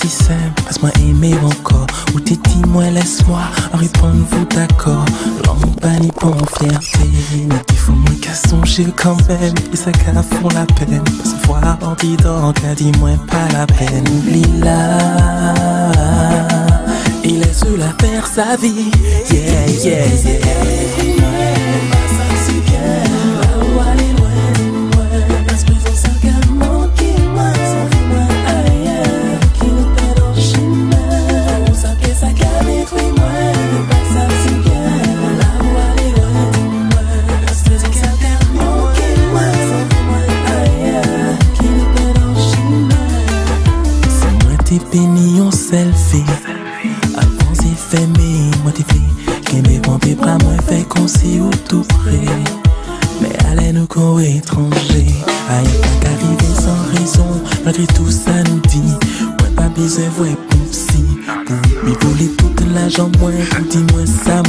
si simple, passe-moi aimer encore. Ou t'es dit, moi laisse-moi en répondre vous d'accord. L'embani pour fierté, mais il faut moins qu'à songer quand même. Et ça qu'à font la peine, pas se voir en disant qu'à dit moins pas la peine. Oublie-la, et laisse-la faire sa vie. Yeah, yeah, yeah. Béni on selfie avant c'est fait mais moi t'es fait qu'un bon tes bras moi fait qu'on s'y ou tout près mais allez nous qu'on étranger aïe pas qu'arriver sans raison malgré tout ça nous dit ouais pas besoin vrai pour si pour lui voler toute l'argent moi dis-moi ça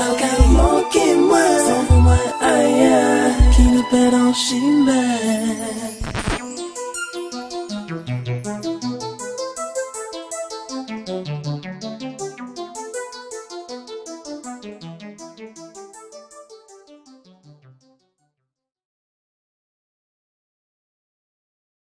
Manquez-moi, sans vous moi ailleurs, qui nous perd en chimère.